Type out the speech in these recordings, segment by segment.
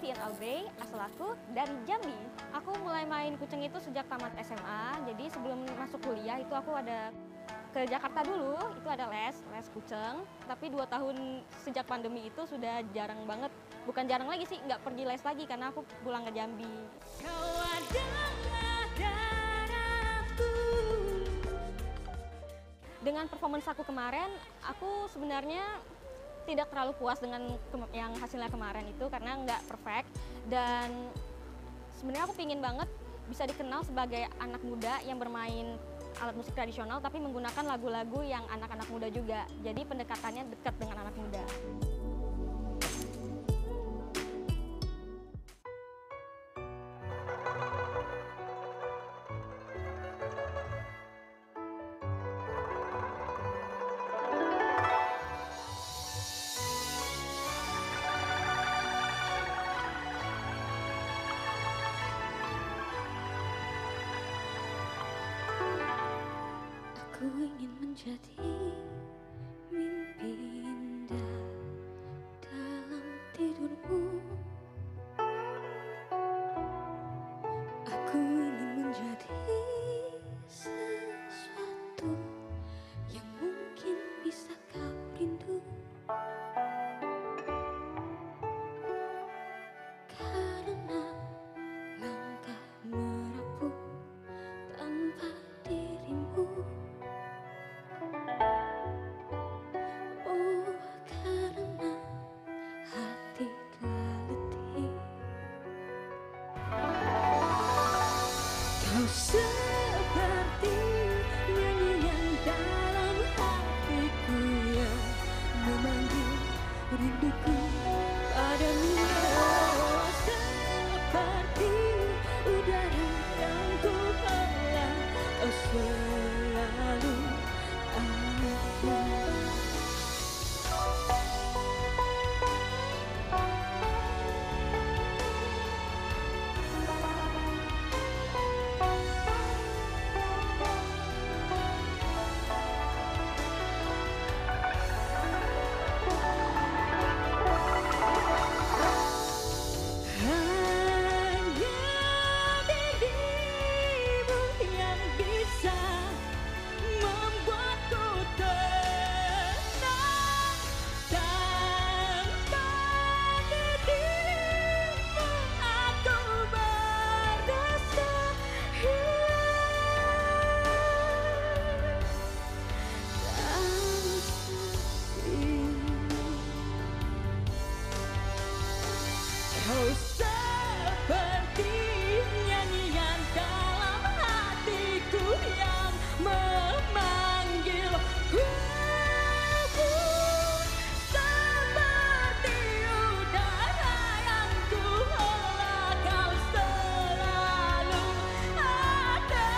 Vian Aubrey, asal aku dari Jambi. Aku mulai main kucing itu sejak tamat SMA, jadi sebelum masuk kuliah itu aku ada ke Jakarta dulu, itu ada les kucing. Tapi 2 tahun sejak pandemi itu sudah jarang banget, bukan jarang lagi sih, nggak pergi les lagi karena aku pulang ke Jambi. Kau adalah darahku. Dengan performance aku kemarin, aku sebenarnya tidak terlalu puas dengan yang hasilnya kemarin itu karena nggak perfect, dan sebenarnya aku pingin banget bisa dikenal sebagai anak muda yang bermain alat musik tradisional tapi menggunakan lagu-lagu yang anak-anak muda juga, jadi pendekatannya dekat dengan anak muda. Aku ingin menjadi mimpi indah dalam tidurmu. Aku ingin menjadi sesuatu yang mungkin bisa kau rindu. Karena langkah merapuh tanpa dirimu. Oh, karena hati telah letih. Kau seperti nyanyian dalam hatiku yang memanggil rinduku padamu. Oh, seperti udara yang ku hela, kau selalu ada. Hanya dirimu yang bisa membuatku tenang. Tanpa dirimu aku merasa hilang dan sepi. Kau seperti nyanyian dalam hatiku yang memanggilku. Seperti udara yang ku hela, kau selalu ada.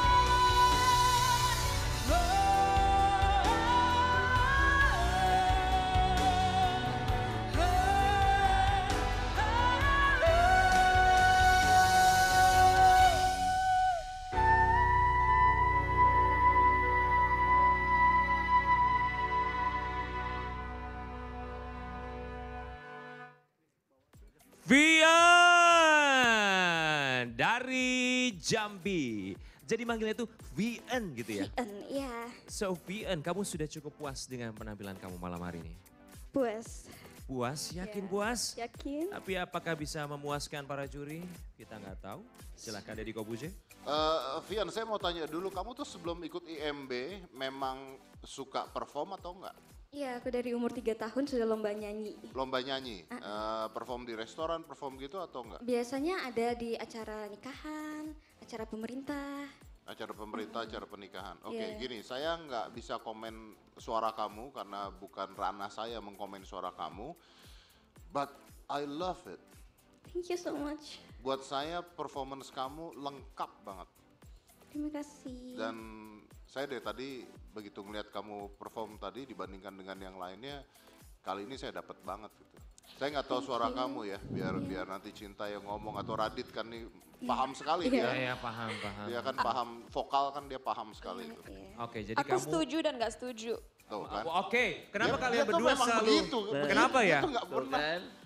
Vian dari Jambi. Jadi manggilnya tuh Vian gitu ya? Iya, So Vian, kamu sudah cukup puas dengan penampilan kamu malam hari ini? puas. Puas? Yakin Ya. puas? Yakin? Tapi apakah bisa memuaskan para juri? Kita nggak tahu. Silahkan Deddy Kobuje. Vian, saya mau tanya dulu, kamu tuh sebelum ikut IMB memang suka perform atau enggak? Iya, aku dari umur 3 tahun sudah lomba nyanyi. Lomba nyanyi, perform di restoran, perform gitu atau enggak? Biasanya ada di acara nikahan, acara pemerintah. Acara pemerintah, acara pernikahan. Oke, Iya. gini, saya nggak bisa komen suara kamu karena bukan ranah saya mengkomen suara kamu. But I love it. Thank you so much. Buat saya performance kamu lengkap banget. Terima kasih. Dan saya dari tadi begitu ngeliat kamu perform tadi dibandingkan dengan yang lainnya, kali ini saya dapat banget gitu. Saya nggak tahu suara kamu ya, biar nanti Cinta yang ngomong atau Radit kan nih paham sekali dia. Ya paham. Dia kan paham vokal kan dia paham sekali itu. Oke, jadi Aku kamu. setuju dan nggak setuju. Tuh kan. Oke, kenapa Dia- kalian dia tuh berdua memang selalu? begitu. Kenapa ya? Dia tuh nggak pernah.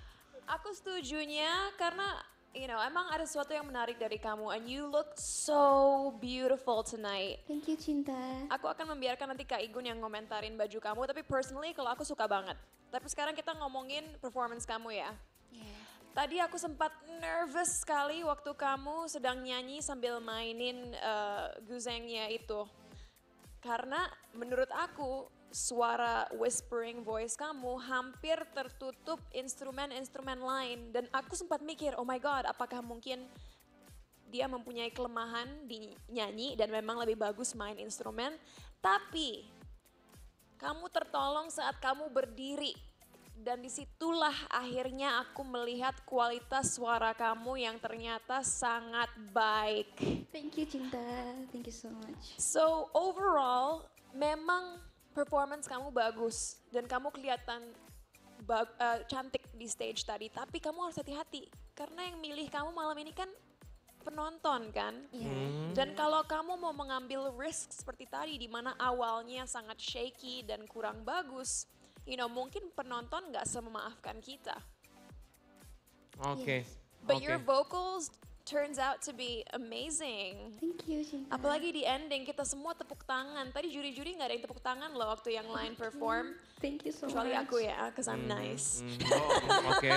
Aku setujunya karena emang ada sesuatu yang menarik dari kamu and you look so beautiful tonight. Thank you Cinta. Aku akan membiarkan nanti Kak Igun yang ngomentarin baju kamu, tapi personally kalau aku suka banget. Tapi sekarang kita ngomongin performance kamu ya. Tadi aku sempat nervous sekali waktu kamu sedang nyanyi sambil mainin guzengnya itu. Karena menurut aku suara whispering voice kamu hampir tertutup instrumen-instrumen lain. Dan aku sempat mikir, oh my god, apakah mungkin dia mempunyai kelemahan di nyanyi dan memang lebih bagus main instrumen. Tapi kamu tertolong saat kamu berdiri. Dan disitulah akhirnya aku melihat kualitas suara kamu yang ternyata sangat baik. Thank you Cinta, thank you so much. So overall memang performance kamu bagus dan kamu kelihatan cantik di stage tadi. Tapi kamu harus hati-hati karena yang milih kamu malam ini kan penonton kan. Dan kalau kamu mau mengambil risk seperti tadi di mana awalnya sangat shaky dan kurang bagus. Mungkin penonton nggak sememaafkan kita. Oke. But your vocals turns out to be amazing. Thank you Cinta. Apalagi di ending kita semua tepuk tangan. Tadi juri-juri nggak ada yang tepuk tangan loh waktu yang lain perform. Thank you so Kecuali much. aku ya, cause I'm nice. Oke.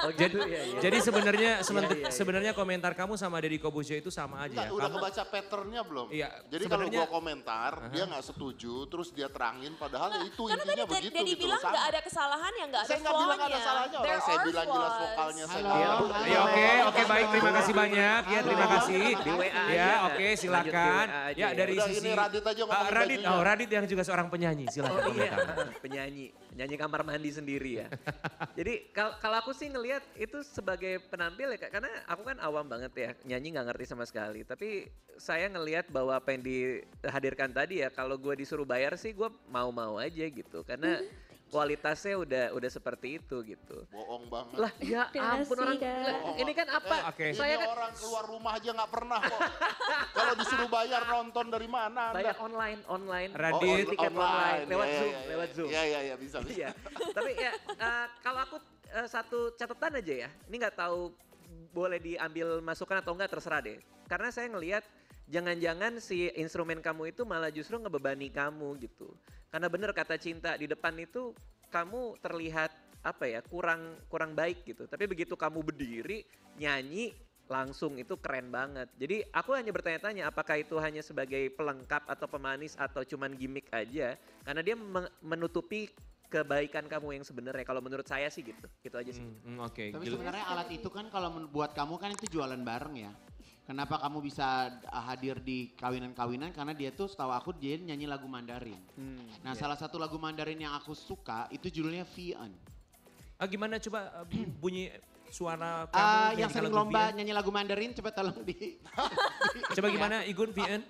Jadi sebenarnya komentar kamu sama Deddy Corbuzier itu sama aja ya. Udah kebaca patternnya belum? Iya, Jadi kalau gua komentar, dia nggak setuju, terus dia terangin, padahal ya itu Karena intinya tadi begitu Daddy gitu bilang loh, nggak sama. ada kesalahan ya, nggak ada Saya nggak bilang ada salahnya, orang saya bilang jelas vokalnya saya. Ya, oke, baik, terima kasih banyak. Ya, terima kasih. Di WA Ya, aja. oke, Lanjut silakan. di WA aja Ya, dari Udah, sisi ini Radit aja ngomongin Radit, bajunya. Radit yang juga seorang penyanyi, silakan komentar. penyanyi kamar mandi sendiri ya. Jadi kalau aku sih ngelihat itu sebagai penampil ya, karena aku kan awam banget ya, nyanyi nggak ngerti sama sekali. Tapi saya ngelihat bahwa apa yang dihadirkan tadi ya, kalau gue disuruh bayar sih gue mau-mau aja gitu, karena kualitasnya udah seperti itu gitu. Bohong banget. Lah ya Terima ampun kasih, orang, Kak. ini kan apa? Oke. Saya Ini kan orang keluar rumah aja nggak pernah kok. Kalau disuruh bayar nonton dari mana Anda? bayar online. Radit. Beli tiket online, lewat Iya, Zoom, iya, lewat iya. Zoom. Iya, bisa. Iya, tapi ya kalau aku satu catatan aja ya, ini nggak tahu boleh diambil masukan atau enggak terserah deh. Karena saya ngelihat jangan-jangan si instrumen kamu itu malah justru ngebebani kamu gitu. Karena bener kata Cinta, di depan itu kamu terlihat apa ya, kurang baik gitu. Tapi begitu kamu berdiri, nyanyi, langsung itu keren banget. Jadi aku hanya bertanya-tanya apakah itu hanya sebagai pelengkap atau pemanis atau cuman gimmick aja. Karena dia menutupi kebaikan kamu yang sebenarnya. Kalau menurut saya sih gitu. Gitu aja sih. Oke. Tapi sebenarnya alat itu kan kalau buat kamu kan itu jualan bareng ya. Kenapa kamu bisa hadir di kawinan-kawinan? Karena dia tuh setahu aku dia nyanyi lagu Mandarin. Nah salah satu lagu Mandarin yang aku suka itu judulnya Vian. Gimana coba bunyi suara kamu Yang sering lomba nyanyi lagu Mandarin coba tolong di... Coba gimana Igun, Vian?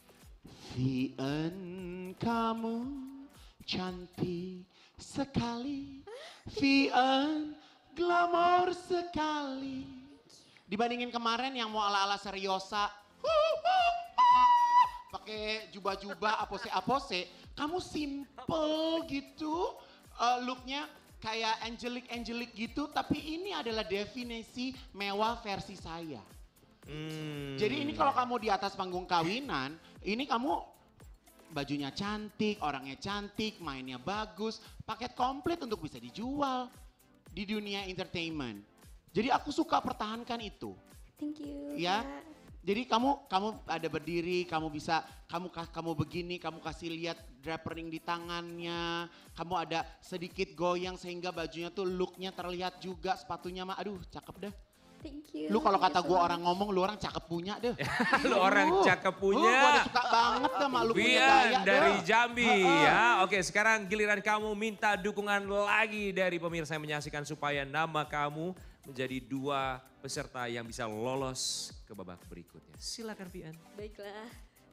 Vian kamu cantik sekali. Vian glamor sekali. Dibandingin kemarin yang mau ala-ala seriosa, pakai jubah-jubah apose-apose, kamu simple gitu, looknya kayak angelic gitu, tapi ini adalah definisi mewah versi saya. Jadi ini kalau kamu di atas panggung kawinan, ini kamu bajunya cantik, orangnya cantik, mainnya bagus, paket komplit untuk bisa dijual di dunia entertainment. Jadi aku suka pertahankan itu. Thank you. Ya. Kak. Jadi kamu ada berdiri, kamu bisa kamu begini, kamu kasih lihat drapering di tangannya, kamu ada sedikit goyang sehingga bajunya tuh looknya terlihat juga, sepatunya mah aduh cakep dah. Thank you. Lu kalau Thank you kata so gue much. orang ngomong, lu orang cakep punya deh. Lu orang cakep punya. Gue udah suka banget sama lu punya gaya Vian dari dah. Jambi ya. Oke, sekarang giliran kamu minta dukungan lagi dari pemirsa yang menyaksikan supaya nama kamu menjadi 2 peserta yang bisa lolos ke babak berikutnya. Silakan Vian. Baiklah.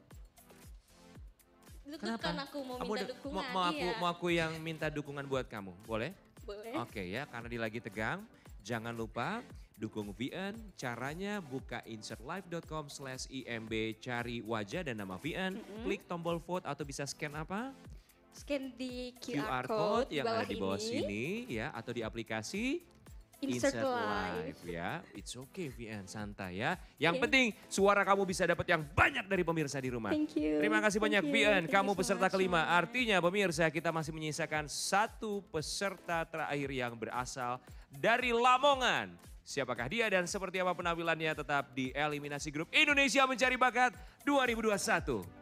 Kenapa? Deg-degan aku mau Kamu minta udah- dukungan. mau aku yang minta dukungan buat kamu, boleh? Boleh. Oke ya, karena dia lagi tegang, jangan lupa dukung Vian. Caranya buka insertlive.com/imb, cari wajah dan nama Vian, klik tombol vote atau bisa scan apa? Scan di QR QR code yang ada di bawah sini ya, atau di aplikasi Insert live. ya. It's okay VN, santai ya. Yang penting suara kamu bisa dapat yang banyak dari pemirsa di rumah. Thank you. Terima kasih banyak Thank you. VN, Thank kamu you so peserta much, kelima. Mama. Artinya pemirsa kita masih menyisakan satu peserta terakhir yang berasal dari Lamongan. Siapakah dia dan seperti apa penampilannya tetap di Eliminasi Grup Indonesia Mencari Bakat 2021.